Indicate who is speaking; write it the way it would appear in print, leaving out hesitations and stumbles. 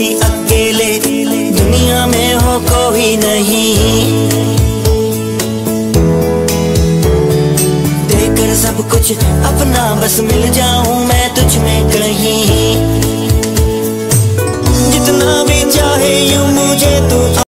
Speaker 1: साथी अकेले दुनिया में हो कोई नहीं। देकर सब कुछ अपना बस मिल जाऊं मैं तुझ में कहीं। जितना भी चाहे यूं मुझे तू